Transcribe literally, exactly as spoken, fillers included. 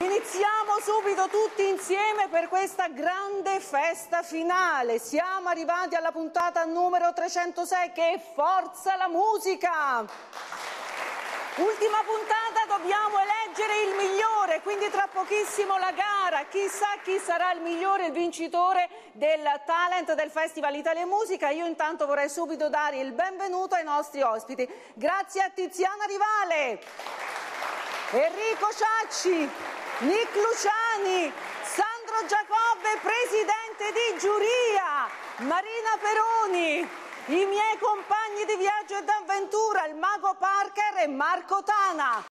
Iniziamo subito tutti insieme per questa grande festa finale. Siamo arrivati alla puntata numero trecentosei, che forza la musica! Ultima puntata, dobbiamo eleggere il migliore, quindi tra pochissimo la gara. Chissà chi sarà il migliore, il vincitore del talent del Festival Italia Musica. Io intanto vorrei subito dare il benvenuto ai nostri ospiti. Grazie a Tiziana Rivale, Enrico Ciacci, Nick Luciani, Sandro Giacobbe, presidente di giuria, Marina Peroni, i miei compagni di viaggio e d'avventura, il Mago Parker e Marco Tana.